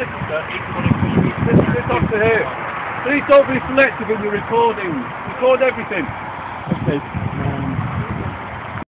solicitor is the one who pushes This officer here. Please don't be selective in your recording. Record everything. Okay.